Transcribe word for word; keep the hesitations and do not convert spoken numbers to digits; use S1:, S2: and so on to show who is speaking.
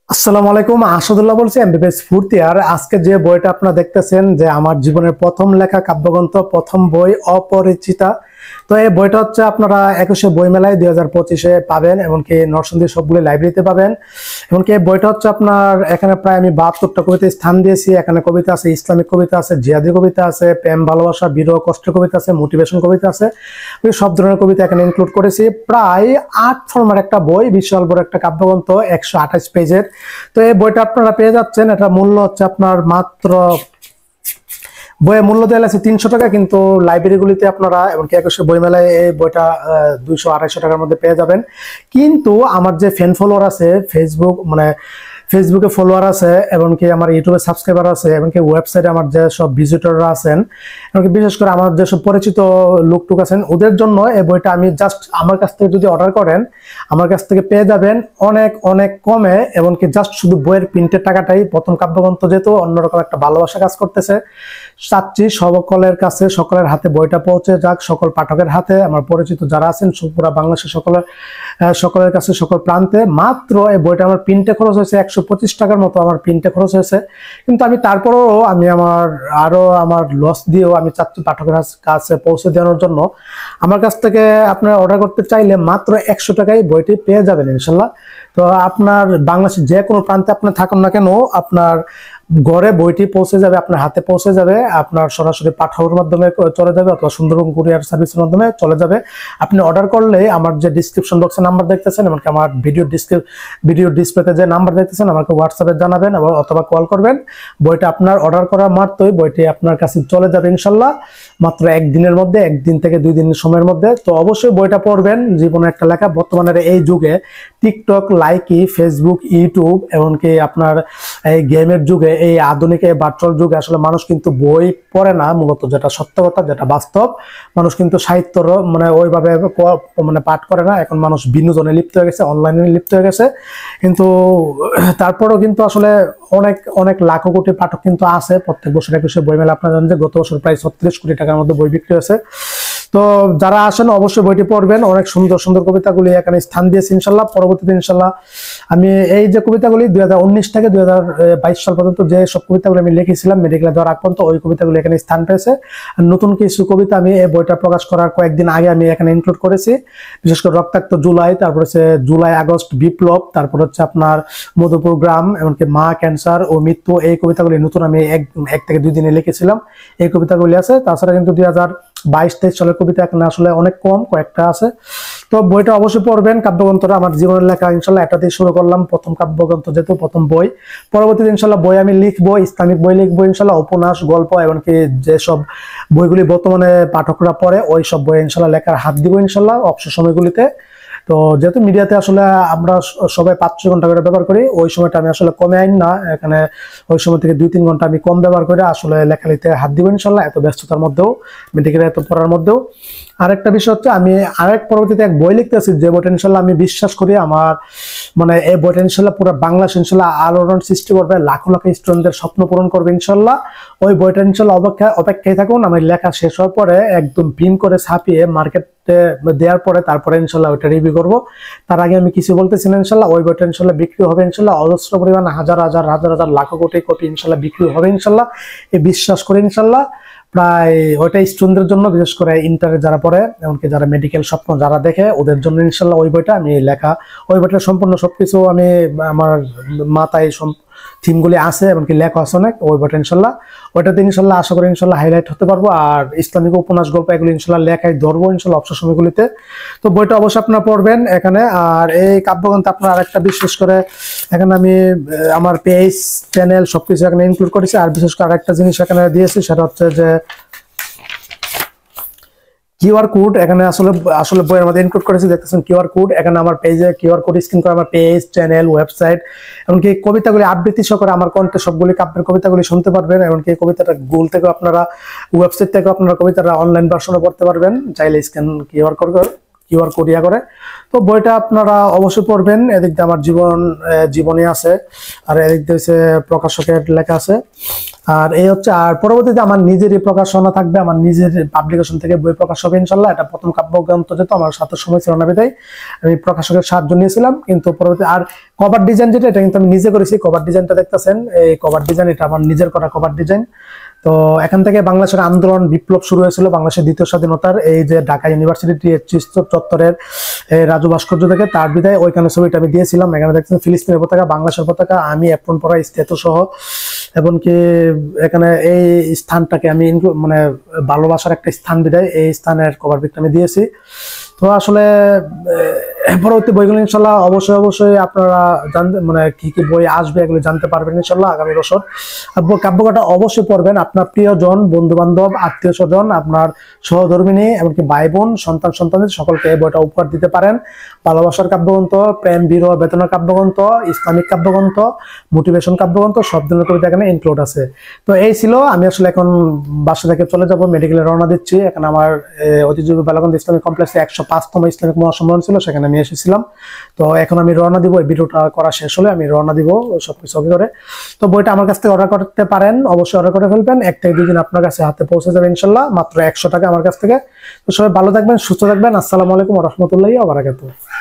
S1: আসসালামু আলাইকুম, আসাদুল্লাহ বলছি এমবিবিএস ফোর্থ ইয়ার। আজকে যে বইটা আপনারা দেখতেছেন যে আমার জীবনের প্রথম লেখা কাব্যগ্রন্থ, প্রথম বই অপরিচিতা। তো এই বইটা হচ্ছে আপনারা একুশে বইমেলায় দুই হাজার পঁচিশে পাবেন, এমনকি নরসিংদীর সবগুলো লাইব্রেরিতে পাবেন। এমনকি এই বইটা হচ্ছে আপনার এখানে প্রায় আমি বাহাত্তরটা কবিতায় স্থান দিয়েছি। এখানে কবিতা আছে, ইসলামিক কবিতা আছে, জিহাদি কবিতা আছে, প্রেম ভালোবাসা বিরহ কষ্টের কবিতা আছে, মোটিভেশন কবিতা আছে। আমি সব ধরনের কবিতা এখানে ইনক্লুড করেছি। প্রায় আট ফর্মের একটা বই, বিশাল বড় একটা কাব্যগ্রন্থ, একশো আঠাশ পেজের। তো এই বইটা আপনারা পেয়ে যাচ্ছেন। এটা মূল্য হচ্ছে আপনার মাত্র, বইয়ের মূল্য দেওয়া আছে তিনশো টাকা, কিন্তু লাইব্রেরিগুলিতে আপনারা এমনকি একুশে বইমেলায় এই বইটা দুইশো আড়াইশো টাকার মধ্যে পেয়ে যাবেন। কিন্তু আমার যে ফ্যান ফলোয়ার আছে, ফেসবুক মানে ফেসবুকে ফলোয়ার আছে, এমনকি আমার ইউটিউবে সাবস্ক্রাইবার আছে, এমনকি ওয়েবসাইটে আমার যে সব ভিজিটররা আছেন, এমনকি বিশেষ করে আমার যেসব পরিচিত লোকটুক আছেন, ওদের জন্য এই বইটা আমি জাস্ট আমার কাছ থেকে যদি অর্ডার করেন, আমার কাছ থেকে পেয়ে যাবেন অনেক অনেক কমে। এমনকি জাস্ট শুধু বইয়ের প্রিন্টের টাকাটাই, প্রথম কাব্যগ্রন্থ যেহেতু অন্যরকম একটা ভালোবাসা কাজ করতেছে, চাচ্ছি সকলের কাছে, সকলের হাতে বইটা পৌঁছে যাক, সকল পাঠকের হাতে, আমার পরিচিত যারা আছেন পুরা বাংলাদেশের সকলের সকলের কাছে, সকল প্রান্তে। মাত্র এই বইটা আমার প্রিন্টে খরচ হয়েছে একশো পঁচিশ টাকার মতো, আমার প্রিন্টে খরচ হয়েছে। কিন্তু আমি তারপরেও আমি আমার আরো আমার লস দিয়েও আমি চাচ্ছি পাঠকের কাছে পৌঁছে দেওয়ার জন্য। আমার কাছ থেকে আপনারা অর্ডার করতে চাইলে মাত্র একশো টাকায় বইটি পেয়ে যাবেন ইনশাল্লাহ। তো আপনার বাংলাদেশের যে কোনো প্রান্তে আপনি থাকুন না কেন, আপনার ঘরে বইটি পৌঁছে যাবে, আপনার হাতে পৌঁছে যাবে, আপনার সরাসরি পাঠানোর মাধ্যমে চলে যাবে অথবা সুন্দরবন কুরিয়ার সার্ভিসের মাধ্যমে চলে যাবে। আপনি অর্ডার করলে আমার যে ডিসক্রিপশন বক্সে নাম্বার দেখতেছেন, এমনকি আমার ভিডিও ডিসক্রিপ ভিডিও ডিসপ্লেতে যে নাম্বার দেখতেছেন, আমাকে হোয়াটসঅ্যাপে জানাবেন অথবা কল করবেন। বইটা আপনার অর্ডার করা মাত্রই বইটি আপনার কাছে চলে যাবে ইনশাল্লাহ, মাত্র একদিনের মধ্যে, একদিন থেকে দুই দিনের সময়ের মধ্যে। তো অবশ্যই বইটা পড়বেন, জীবনে একটা লেখা। বর্তমানের এই যুগে টিকটক, লাইকি, ফেসবুক, ইউটিউব, এমনকি আপনার এই গেমের যুগে, এই আধুনিক এই ভার্চুয়াল যুগে আসলে মানুষ কিন্তু বই পড়ে না, মূলত যেটা সত্য কথা, যেটা বাস্তব। মানুষ কিন্তু সাহিত্যর মানে ওইভাবে মানে পাঠ করে না। এখন মানুষ বিনোদনে লিপ্ত হয়ে গেছে, অনলাইনে লিপ্ত হয়ে গেছে। কিন্তু তারপরেও কিন্তু আসলে অনেক অনেক লাখো কোটি পাঠক কিন্তু আছে। প্রত্যেক বছর একুশে বইমেলা আপনারা জানেন যে গত বছর প্রায় ছত্রিশ কোটি টাকার মধ্যে বই বিক্রি হয়েছে। তো যারা আসেন অবশ্যই বইটি পড়বেন। অনেক সুন্দর সুন্দর কবিতাগুলি এখানে স্থান দিয়েছে ইনশাল্লাহ। পরবর্তীতে ইনশাল্লাহ আমি এই যে কবিতাগুলি দুই হাজার উনিশ থেকে দুই হাজার বাইশ সাল পর্যন্ত যে সব কবিতাগুলি আমি লিখেছিলাম মেডিকেলে দেওয়ার আগ পর্যন্ত, ওই কবিতাগুলি এখানে স্থান পেয়েছে। নতুন কিছু কবিতা আমি এই বইটা প্রকাশ করার কয়েকদিন আগে আমি এখানে ইনক্লুড করেছি। বিশেষ করে রক্তাক্ত জুলাই, তারপর হচ্ছে জুলাই আগস্ট বিপ্লব, তারপর হচ্ছে আপনার মধুপুর গ্রাম, এমনকি মা, ক্যান্সার ও মৃত্যু, এই কবিতাগুলি নতুন আমি এক এক থেকে দুই দিনে লিখেছিলাম। এই কবিতাগুলি আছে। তাছাড়া কিন্তু দুই হাজার বাইশ তেইশ সালের কবিতা এখানে আসলে অনেক কম, কয়েকটা আছে। তো বইটা অবশ্যই পড়বেন। কাব্যগ্রন্থটা আমার জীবনের লেখা ইনশাল্লাহ এটা দিয়ে শুরু করলাম, প্রথম কাব্যগ্রন্থ যেহেতু, প্রথম বই। পরবর্তীতে ইনশাল্লাহ বই আমি লিখবো, ইসলামিক বই লিখবো ইনশাল্লাহ, উপন্যাস, গল্প, এমনকি যেসব বইগুলি বর্তমানে পাঠকরা পড়ে ওই সব বই ইনশাল্লাহ লেখার হাত দিব ইনশাল্লাহ অবসর সময়গুলিতে। তো যেহেতু মিডিয়াতে আসলে আমরা সবাই পাঁচ ছয় ঘন্টা করে ব্যবহার করি, ওই সময়টা আমি আসলে কমে আইন না, এখানে ওই সময় থেকে দুই তিন ঘন্টা আমি কম ব্যবহার করে আসলে লেখালেখিতে হাত দিব ইনশাল্লাহ, এত ব্যস্ততার মধ্যেও, মেডিকেলে এত পড়ার মধ্যেও। আরেকটা বিষয় হচ্ছে আমি আরেক পরবর্তীতে এক বই লিখতেছি, যে বইটা ইনশাল্লাহ আমি বিশ্বাস করি আমার মানে এই বইটা ইনশাল্লাহ পুরো বাংলাদেশ ইনশাল্লাহ আলোড়ন সৃষ্টি করবে, লাখো লাখো স্টুডেন্টদের স্বপ্ন পূরণ করবে ইনশাল্লাহ। ওই বইটা ইনশাল্লাহ অপেক্ষা অপেক্ষায় থাকুন। আমার লেখা শেষ হওয়ার পরে একদম প্রিন্ট করে ছাপিয়ে মার্কেট দেওয়ার পরে তারপরে ইনশাল্লাহ ওইটা রিভিউ করবো। তার আগে আমি কিছু বলতেছি না ইনশাল্লাহ। ওই বইটা ইনশাল্লাহ বিক্রি হবে ইনশাল্লাহ, অজস্র পরিমাণ, হাজার হাজার হাজার হাজার লাখো কোটি কোটি ইনশাল্লাহ বিক্রি হবে ইনশাল্লাহ, এই বিশ্বাস করে ইনশাল্লাহ। প্রায় ওইটা স্টুডেন্টদের জন্য, বিশেষ করে ইন্টারে যারা পড়ে, এমনকি যারা মেডিকেল স্বপ্ন যারা দেখে, ওদের জন্য ইনশাল্লাহ ওই বইটা আমি লেখা। ওই বইটা সম্পূর্ণ সবকিছু আমি আমার মাথায় থিমগুলি আছে, এমনকি লেখা আছে অনেক। ওই বইটা ইনশাল্লাহ ওইটাতে ইনশাল্লাহ আশা করি ইনশাল্লাহ হাইলাইট হতে পারবো। আর ইসলামিক উপন্যাস, গল্প, এগুলো ইনশাল্লাহ লেখায় ধরবো ইনশাল্লাহ অবসর সময়গুলিতে। তো বইটা অবশ্যই আপনারা পড়বেন এখানে। আর এই কাব্যগ্রন্থ আপনার আরেকটা, বিশেষ করে এখানে আমি আমার পেজ, চ্যানেল সবকিছু এখানে ইনক্লুড করেছি। আর বিশেষ করে আরেকটা জিনিস এখানে দিয়েছি, সেটা হচ্ছে যে কিউআর কোড এখানে আসলে আসলে বইয়ের মধ্যে ইনক্লুড করেছি, দেখতেছেন কিউআর কোড। এখানে আমার পেজে কিউআর কোড স্ক্যান করে আমার পেজ, চ্যানেল, ওয়েবসাইট, এমনকি কবিতাগুলি আবৃত্তি সহকারে আমার কণ্ঠে সবগুলি কাব্যের কবিতাগুলি শুনতে পারবেন। এমনকি কবিতাটা গুগল থেকে আপনারা, ওয়েবসাইট থেকে আপনারা কবিতাটা অনলাইন ভার্সনে পড়তে পারবেন, চাইলে scan QR code QR code ইয়া করে। তো বইটা আপনারা অবশ্যই পড়বেন। এদিক দিয়ে আমার জীবন জীবনী আছে, আর এদিক দিয়ে হচ্ছে প্রকাশকের লেখা আছে। আর এই হচ্ছে, আর পরবর্তীতে আমার নিজেরই প্রকাশনা থাকবে, আমার নিজের পাবলিকেশন থেকে বই প্রকাশ হবে ইনশাল্লাহ। এটা প্রথম কাব্যগ্রন্থ, যেহেতু আমার সাথে সময় ছিল না বিধায় আমি প্রকাশকের সাহায্য নিয়েছিলাম। কিন্তু পরবর্তী আর কভার ডিজাইন যেটা, এটা কিন্তু আমি নিজে করেছি। কভার ডিজাইনটা দেখতেছেন, এই কভার ডিজাইন এটা আমার নিজের করা কভার ডিজাইন। তো এখান থেকে বাংলাদেশের আন্দোলন বিপ্লব শুরু হয়েছিল, বাংলাদেশের দ্বিতীয় স্বাধীনতার, এই যে ঢাকা ইউনিভার্সিটি চত্বরের রাজু ভাস্কর্য থেকে, তার বিদায় ওইখানে ছবিটা আমি দিয়েছিলাম। এখানে দেখছেন ফিলিস্তিনের পতাকা, বাংলাদেশের পতাকা, আমি এপ্রন পরা স্টেটু সহ, এমনকি এখানে এই স্থানটাকে আমি মানে ভালোবাসার একটা স্থান বিদায় এই স্থানের কভার পিকটা আমি দিয়েছি। তো আসলে পরবর্তী বইগুলো ইনশাল্লাহ অবশ্যই অবশ্যই আপনারা জানতে, মানে কি কি বই আসবে এগুলো জানতে পারবেন ইনশাল্লাহ আগামী বছর। কাব্যকথা অবশ্যই পড়বেন, আপনার প্রিয়জন, বন্ধু বান্ধব, আত্মীয় স্বজন, আপনার সহধর্মিনী, এমনকি ভাই বোন, সন্তান সন্তানদের সকলকে এই বইটা উপহার দিতে পারেন। ভালোবাসার কাব্যগ্রন্থ, প্রেম বিরহ বেদনার কাব্যগ্রন্থ, ইসলামিক কাব্যগ্রন্থ, মোটিভেশন কাব্যগ্রন্থ, সব ধরনের কবিতা এখানে ইনক্লুড আছে। তো এই ছিল, আমি আসলে এখন বাসা থেকে চলে যাব, মেডিকেলে রওনা দিচ্ছি। এখানে আমার ঐতিহ্যবাহী বালাগঞ্জ ইসলামিক কমপ্লেক্সে একশো পাঁচতম ইসলামিক মহাসম্মেলন ছিল, সেখানে আমি এসেছিলাম। তো এখন আমি রওনা দিব, এই ভিডিওটা করা শেষ হলে আমি রওনা দিব সবকিছু ওকে করে। তো বইটা আমার কাছ থেকে অর্ডার করতে পারেন, অবশ্যই অর্ডার করে ফেলবেন। এক থেকে দুই দিন আপনার কাছে হাতে পৌঁছে যাবে ইনশাল্লাহ, মাত্র একশো টাকা আমার কাছ থেকে। তো সবাই ভালো থাকবেন, সুস্থ থাকবেন। আসসালামু আলাইকুম ওয়া রাহমাতুল্লাহি ওয়া বারাকাতুহু।